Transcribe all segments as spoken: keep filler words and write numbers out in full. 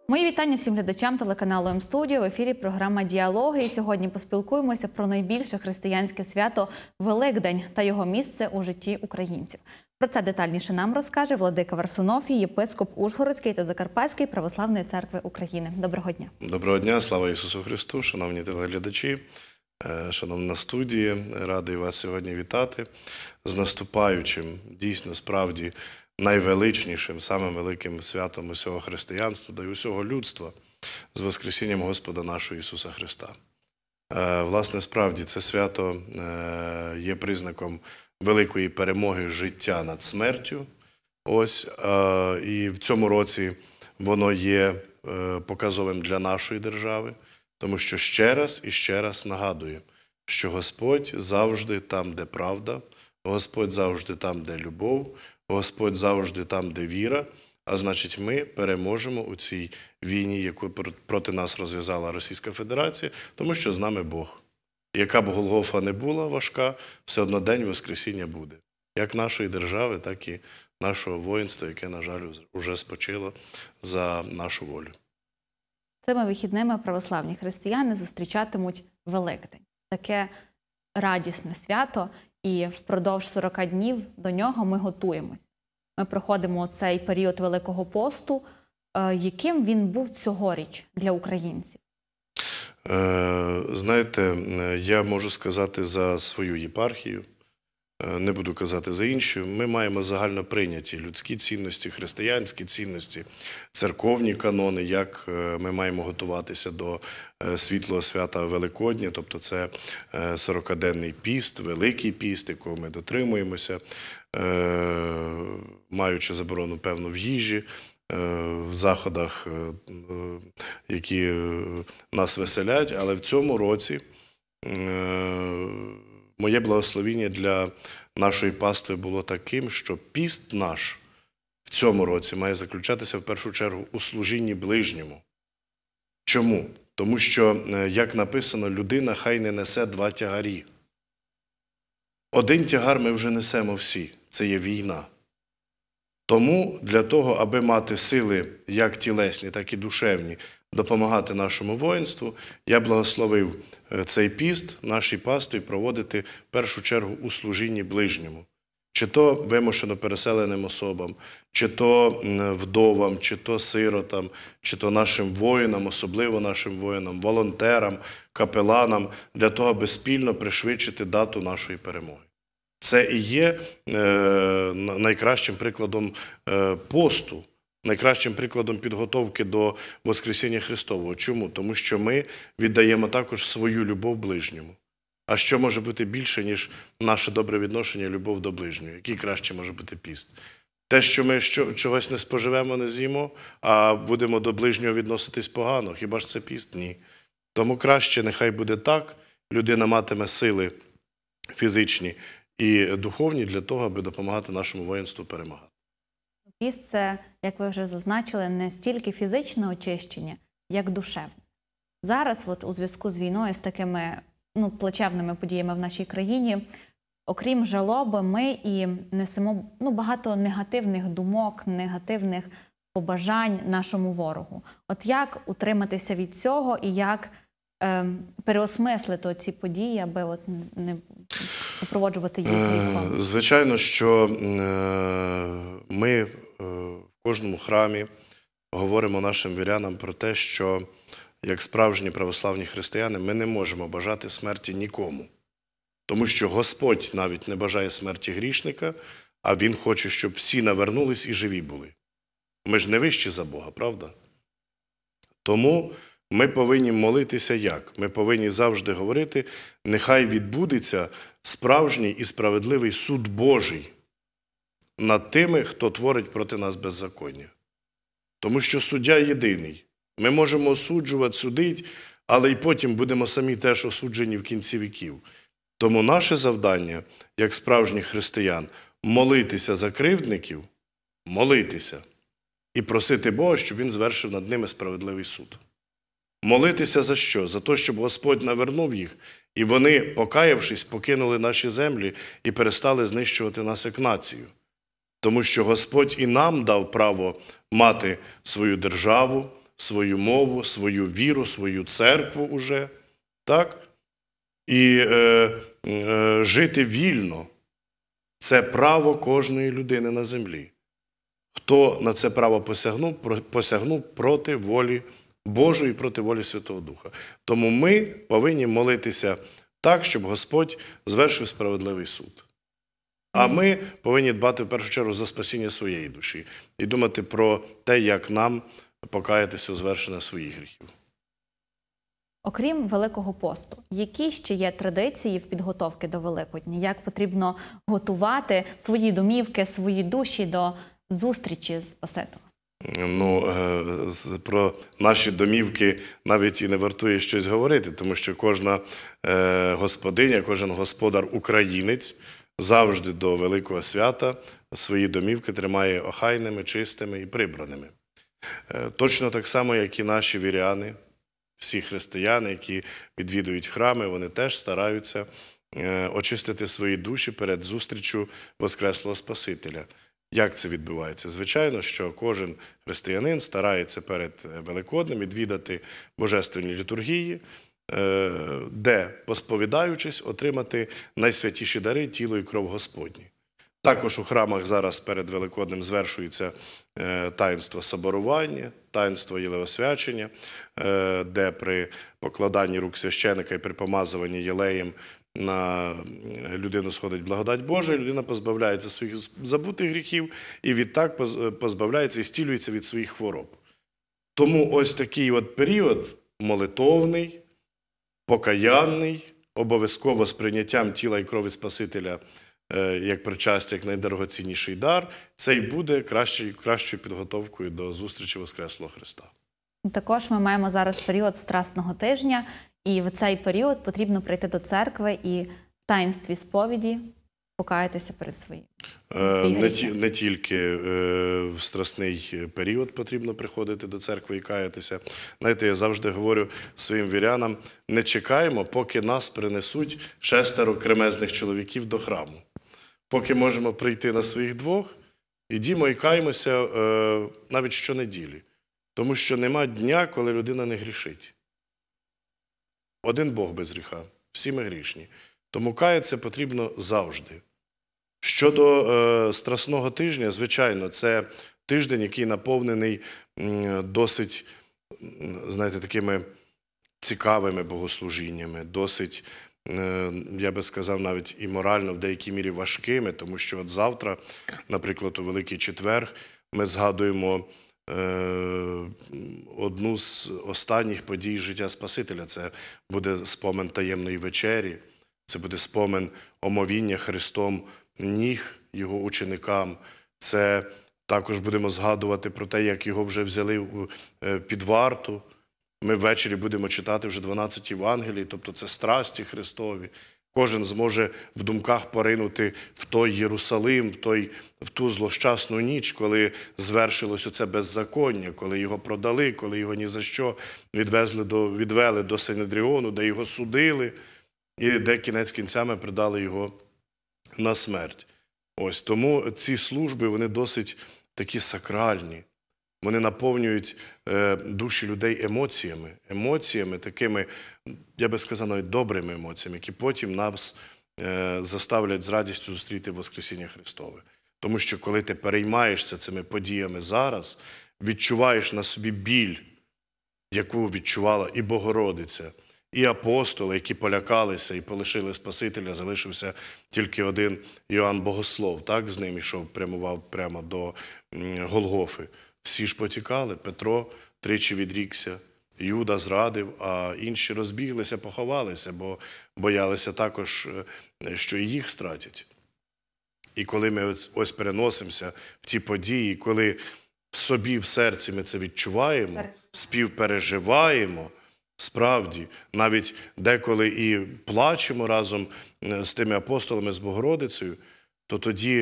Мої вітання всім глядачам телеканалу М-студіо. В ефірі програма «Діалоги». І сьогодні поспілкуємося про найбільше християнське свято – Великдень та його місце у житті українців. Про це детальніше нам розкаже владика Варсонофій, єпископ Ужгородської та Закарпатської православної церкви України. Доброго дня. Доброго дня, слава Ісусу Христу, шановні телеглядачі, шановна студія. Радий вас сьогодні вітати з наступаючим, дійсно, справді, найвеличнішим, самим великим святом усього християнства та й усього людства з Воскресінням Господа нашого Ісуса Христа. Власне, справді, це свято є признаком великої перемоги життя над смертю. Ось, і в цьому році воно є показовим для нашої держави, тому що ще раз і ще раз нагадує, що Господь завжди там, де правда, Господь завжди там, де любов, Господь завжди там, де віра, а значить ми переможемо у цій війні, яку проти нас розв'язала Російська Федерація, тому що з нами Бог. Яка б Голгофа не була важка, все одно день Воскресіння буде. Як нашої держави, так і нашого воїнства, яке, на жаль, уже спочило за нашу волю. Цими вихідними православні християни зустрічатимуть Великдень. Таке радісне свято, і впродовж сорока днів до нього ми готуємось. Ми проходимо цей період Великого посту. Яким він був цьогоріч для українців? Знаєте, я можу сказати за свою єпархію, не буду казати за інші. Ми маємо загально прийняті людські цінності, християнські цінності, церковні канони, як ми маємо готуватися до світлого свята Великодня, тобто це сорокаденний піст, Великий піст, якого ми дотримуємося, маючи заборону певну в їжі, в заходах, які нас веселять, але в цьому році моє благословіння для нашої пастви було таким, що піст наш в цьому році має заключатися в першу чергу у служінні ближньому. Чому? Тому що, як написано, людина хай не несе два тягарі. Один тягар ми вже несемо всі – це є війна. Тому для того, аби мати сили як тілесні, так і душевні, допомагати нашому воїнству, я благословив цей піст нашій пастві проводити в першу чергу у служінні ближньому. Чи то вимушено переселеним особам, чи то вдовам, чи то сиротам, чи то нашим воїнам, особливо нашим воїнам, волонтерам, капеланам, для того, аби спільно пришвидшити дату нашої перемоги. Це і є найкращим прикладом посту, найкращим прикладом підготовки до Воскресіння Христового. Чому? Тому що ми віддаємо також свою любов ближньому. А що може бути більше, ніж наше добре відношення, любов до ближнього? Який краще може бути піст? Те, що ми чогось не споживемо, не з'їмо, а будемо до ближнього відноситись погано. Хіба ж це піст? Ні. Тому краще, нехай буде так, людина матиме сили фізичні і духовні для того, аби допомагати нашому воїнству перемагати. Піст – це, як ви вже зазначили, не стільки фізичне очищення, як душевне. Зараз, от, у зв'язку з війною, з такими ну, плачевними подіями в нашій країні, окрім жалоби, ми і несемо ну, багато негативних думок, негативних побажань нашому ворогу. От як утриматися від цього і як е, переосмислити ці події, аби от не впроваджувати їх гріхом? Звичайно, що ми в кожному храмі говоримо нашим вірянам про те, що як справжні православні християни ми не можемо бажати смерті нікому. Тому що Господь навіть не бажає смерті грішника, а Він хоче, щоб всі навернулись і живі були. Ми ж не вищі за Бога, правда? Тому ми повинні молитися як? Ми повинні завжди говорити, нехай відбудеться справжній і справедливий суд Божий над тими, хто творить проти нас беззаконня. Тому що суддя єдиний. Ми можемо осуджувати, судити, але й потім будемо самі теж осуджені в кінці віків. Тому наше завдання, як справжніх християн, молитися за кривдників, молитися і просити Бога, щоб Він звершив над ними справедливий суд. Молитися за що? За те, щоб Господь навернув їх, і вони, покаявшись, покинули наші землі і перестали знищувати нас як націю. Тому що Господь і нам дав право мати свою державу, свою мову, свою віру, свою церкву уже, так? І е, е, жити вільно – це право кожної людини на землі. Хто на це право посягнув, посягнув проти волі Божої, проти волі Святого Духа. Тому ми повинні молитися так, щоб Господь звершив справедливий суд. А ми повинні дбати в першу чергу за спасіння своєї душі і думати про те, як нам покаятися у звершення своїх гріхів. Окрім Великого посту, які ще є традиції в підготовці до Великодня? Як потрібно готувати свої домівки, свої душі до зустрічі з Спасителем? Ну, про наші домівки навіть і не вартує щось говорити, тому що кожна господиня, кожен господар-українець завжди до Великого свята свої домівки тримає охайними, чистими і прибраними. Точно так само, як і наші віряни, всі християни, які відвідують храми, вони теж стараються очистити свої душі перед зустрічю Воскреслого Спасителя. Як це відбувається? Звичайно, що кожен християнин старається перед Великоднем відвідати божественні літургії, де, посповідаючись, отримати найсвятіші дари – тіло і кров Господні. Також у храмах зараз перед Великоднем звершується таїнство соборування, таїнство єлеосвячення, де при покладанні рук священика і при помазуванні єлеєм на людину сходить благодать Божа, і людина позбавляється своїх забутих гріхів і відтак позбавляється і зцілюється від своїх хвороб. Тому ось такий от період молитовний, покаянний, обов'язково з прийняттям тіла і крові Спасителя як причастя, як найдорогоцінніший дар, це й буде кращою, кращою підготовкою до зустрічі Воскреслого Христа. Також ми маємо зараз період Страсного тижня, і в цей період потрібно прийти до церкви і в таїнстві сповіді покаятися перед своїм. Не, ті, не тільки е, в страсний період потрібно приходити до церкви і каятися. Знаєте, я завжди говорю своїм вірянам, не чекаємо, поки нас принесуть шестеро кремезних чоловіків до храму. Поки можемо прийти на своїх двох, ідімо і каємося е, навіть щонеділі. Тому що нема дня, коли людина не грішить. Один Бог без гріха, всі ми грішні. Тому каятися потрібно завжди. Щодо е, Страсного тижня, звичайно, це тиждень, який наповнений м, досить, знаєте, такими цікавими богослужіннями, досить, е, я би сказав, навіть і морально в деякій мірі важкими, тому що от завтра, наприклад, у Великий Четвер, ми згадуємо одну з останніх подій життя Спасителя. Це буде спомин таємної вечері, це буде спомин омовіння Христом ніг його ученикам. Це також будемо згадувати про те, як його вже взяли під варту. Ми ввечері будемо читати вже дванадцять Євангелій, тобто це страсті Христові. Кожен зможе в думках поринути в той Єрусалим, в, той, в ту злощасну ніч, коли звершилось оце беззаконня, коли його продали, коли його ні за що відвезли до, відвели до Синедріону, де його судили, і де кінець кінцями придали його на смерть. Ось тому ці служби, вони досить такі сакральні. Вони наповнюють е, душі людей емоціями, емоціями такими, я би сказав, навіть добрими емоціями, які потім нас е, заставлять з радістю зустріти Воскресіння Христове. Тому що коли ти переймаєшся цими подіями зараз, відчуваєш на собі біль, яку відчувала і Богородиця, і апостоли, які полякалися і полишили Спасителя, залишився тільки один Йоанн Богослов, так, з ним йшов, прямував прямо до Голгофи. Всі ж потікали, Петро тричі відрікся, Юда зрадив, а інші розбіглися, поховалися, бо боялися також, що і їх стратять. І коли ми ось, ось переносимося в ті події, коли в собі, в серці ми це відчуваємо, співпереживаємо, справді, навіть деколи і плачемо разом з тими апостолами, з Богородицею, то тоді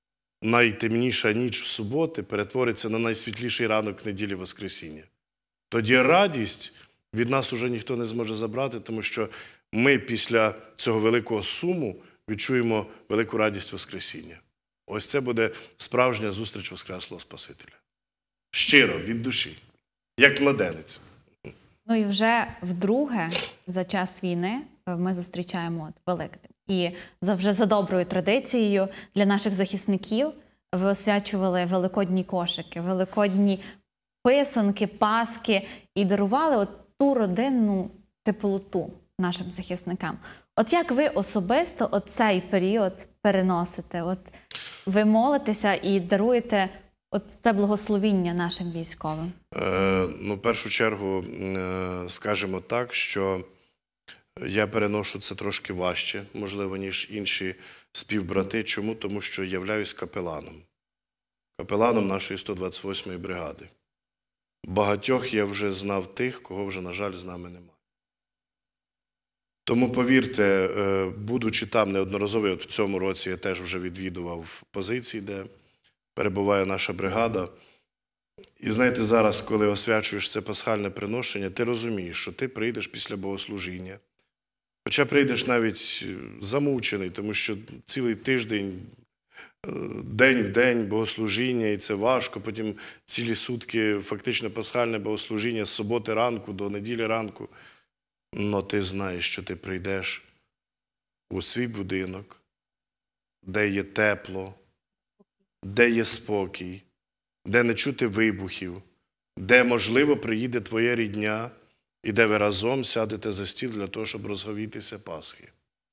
найтемніша ніч в суботи перетвориться на найсвітліший ранок неділі Воскресіння. Тоді радість від нас уже ніхто не зможе забрати, тому що ми після цього великого суму відчуємо велику радість Воскресіння. Ось це буде справжня зустріч Воскреслого Спасителя. Щиро, від душі. як младенець. Ну і вже вдруге за час війни ми зустрічаємо от Великдень. І за, вже за доброю традицією для наших захисників ви освячували великодні кошики, великодні писанки, паски і дарували от ту родинну теплоту нашим захисникам. От як ви особисто от цей період переносите? От ви молитеся і даруєте от те благословіння нашим військовим? Е, ну, в першу чергу, е, скажемо так, що я переношу це трошки важче, можливо, ніж інші співбрати. Чому? Тому що являюсь капеланом. Капеланом нашої сто двадцять восьмої бригади. Багатьох я вже знав тих, кого вже, на жаль, з нами немає. Тому, повірте, будучи там неодноразово, от в цьому році я теж вже відвідував позиції, де перебуває наша бригада. І знаєте, зараз, коли освячуєш це пасхальне приношення, ти розумієш, що ти прийдеш після богослужіння. Хоча прийдеш навіть замучений, тому що цілий тиждень, день в день богослужіння, і це важко. Потім цілі сутки фактично пасхальне богослужіння з суботи ранку до неділі ранку. Но ти знаєш, що ти прийдеш у свій будинок, де є тепло, де є спокій, де не чути вибухів, де, можливо, приїде твоя рідня, і де ви разом сядете за стіл для того, щоб розговітися Пасхи.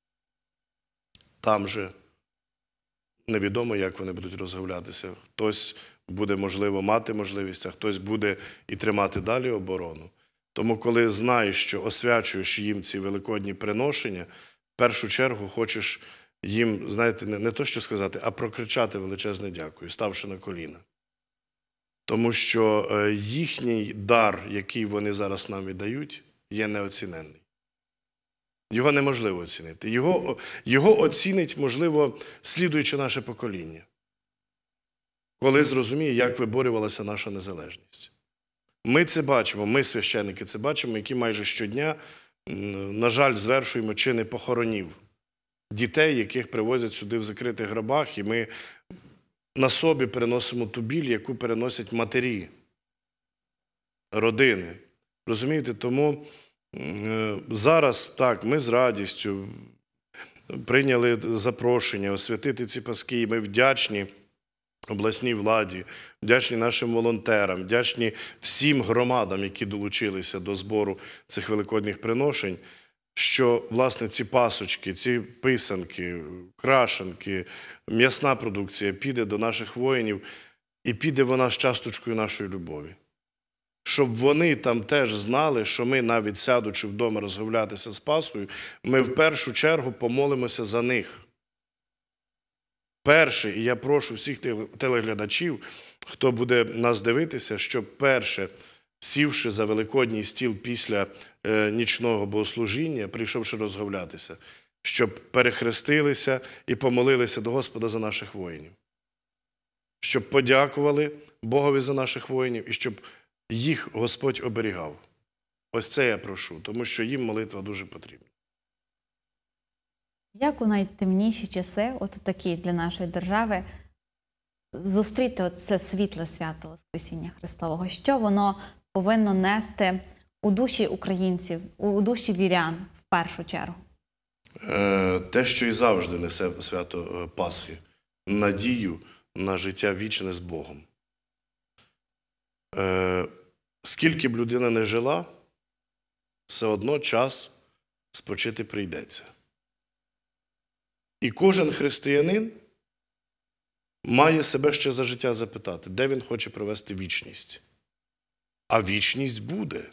Там же невідомо, як вони будуть розговлятися. Хтось буде, можливо, мати можливість, а хтось буде і тримати далі оборону. Тому, коли знаєш, що освячуєш їм ці великодні приношення, в першу чергу хочеш їм, знаєте, не, не то, що сказати, а прокричати величезне дякую, ставши на коліна. Тому що їхній дар, який вони зараз нам віддають, є неоціненний. Його неможливо оцінити. Його, його оцінить, можливо, слідуюче наше покоління, коли зрозуміє, як виборювалася наша незалежність. Ми це бачимо, ми, священники, це бачимо, які майже щодня, на жаль, звершуємо чини похоронів дітей, яких привозять сюди в закритих гробах, і ми на собі переносимо ту біль, яку переносять матері, родини. Розумієте, тому зараз, так, ми з радістю прийняли запрошення освятити ці паски, і ми вдячні обласній владі, вдячні нашим волонтерам, вдячні всім громадам, які долучилися до збору цих великодніх приношень, що, власне, ці пасочки, ці писанки, крашенки, м'ясна продукція піде до наших воїнів, і піде вона з часточкою нашої любові. Щоб вони там теж знали, що ми, навіть сядучи вдома розмовлятися з Пасхою, ми в першу чергу помолимося за них. Перше, і я прошу всіх телеглядачів, хто буде нас дивитися, щоб перше, сівши за великодній стіл після е, нічного богослужіння, прийшовши розмовлятися, щоб перехрестилися і помолилися до Господа за наших воїнів. Щоб подякували Богові за наших воїнів і щоб їх Господь оберігав. Ось це я прошу, тому що їм молитва дуже потрібна. Як у найтемніші часи, от такі для нашої держави, зустріти от це світле свято Воскресіння Христового? Що воно повинно нести у душі українців, у душі вірян в першу чергу? Те, що і завжди несе свято Пасхи – надію на життя вічне з Богом. Скільки б людина не жила, все одно час спочити прийдеться. І кожен християнин має себе ще за життя запитати, де він хоче провести вічність. А вічність буде.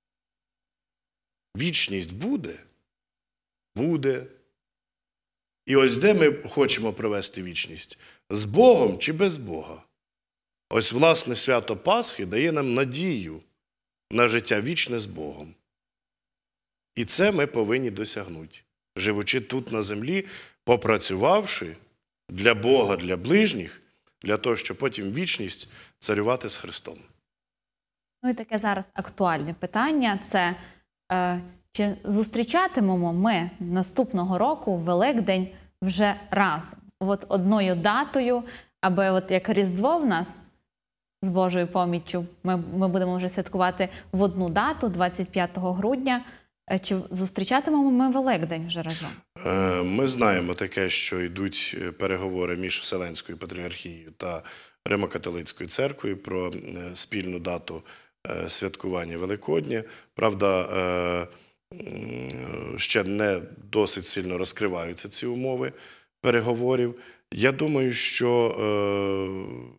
Вічність буде. Буде. І ось де ми хочемо провести вічність? З Богом чи без Бога? Ось, власне, свято Пасхи дає нам надію на життя вічне з Богом. І це ми повинні досягнути, живучи тут на землі, попрацювавши для Бога, для ближніх, для того, щоб потім вічність царювати з Христом. Ну і таке зараз актуальне питання – це е, чи зустрічатимемо ми наступного року Великдень вже разом? От одною датою, аби от як Різдво в нас з Божою поміччю. Ми, ми будемо вже святкувати в одну дату, двадцять п'ятого грудня. Е, Чи зустрічатимемо ми Великдень вже разом? Е, Ми знаємо таке, що йдуть переговори між Вселенською Патріархією та Римо-католицькою церквою про е, спільну дату е, святкування Великодня. Правда, е, м, ще не досить сильно розкриваються ці умови переговорів. Я думаю, що е,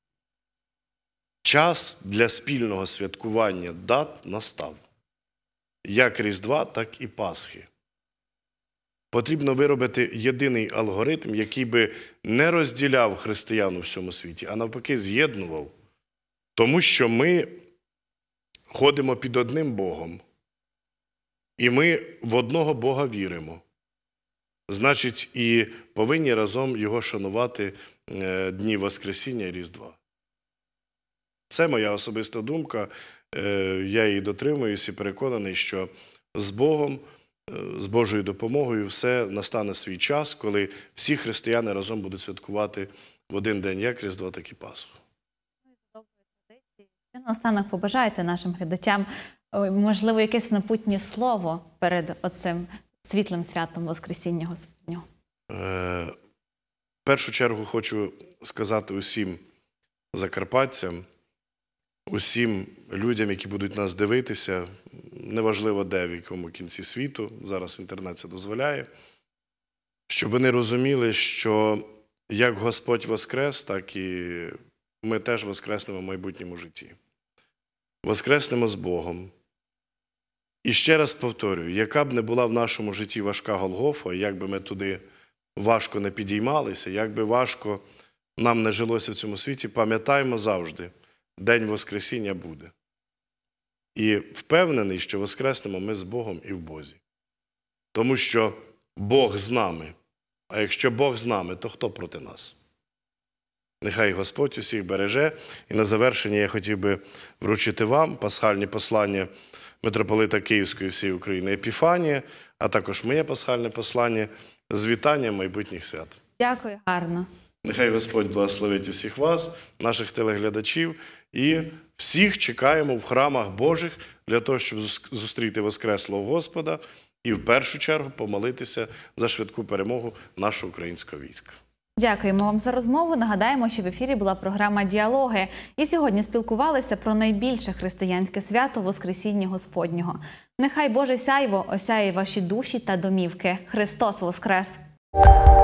час для спільного святкування дат настав. Як Різдва, так і Пасхи. Потрібно виробити єдиний алгоритм, який би не розділяв християн у всьому світі, а навпаки з'єднував. Тому що ми ходимо під одним Богом. І ми в одного Бога віримо. Значить, і повинні разом Його шанувати е, дні Воскресіння і Різдва. Це моя особиста думка. Е, я її дотримуюсь і переконаний, що з Богом, е, з Божою допомогою все настане свій час, коли всі християни разом будуть святкувати в один день як Різдва, так і Пасху. Що наостанок побажаєте нашим глядачам, ой, можливо, якесь напутнє слово перед оцим світлим святом Воскресіння Господнього? Е, В першу чергу хочу сказати усім закарпатцям, усім людям, які будуть нас дивитися, неважливо де, в якому кінці світу, зараз інтернет це дозволяє, щоб вони розуміли, що як Господь воскрес, так і ми теж воскреснемо в майбутньому житті. Воскреснемо з Богом. І ще раз повторюю, яка б не була в нашому житті важка Голгофа, як би ми туди важко не підіймалися, як би важко нам не жилося в цьому світі, пам'ятаємо завжди, День Воскресіння буде. І впевнений, що воскреснемо ми з Богом і в Бозі. Тому що Бог з нами. А якщо Бог з нами, то хто проти нас? Нехай Господь усіх береже. І на завершення я хотів би вручити вам пасхальні послання митрополита Київської всієї України Епіфанія, а також моє пасхальне послання з вітанням майбутніх свят. Дякую, гарно. Нехай Господь благословить усіх вас, наших телеглядачів, і всіх чекаємо в храмах Божих для того, щоб зустріти Воскреслого Господа і в першу чергу помолитися за швидку перемогу нашого українського війська. Дякуємо вам за розмову. Нагадаємо, що в ефірі була програма «Діалоги». І сьогодні спілкувалися про найбільше християнське свято – Воскресіння Господнього. Нехай Боже сяйво осяє ваші душі та домівки. Христос Воскрес!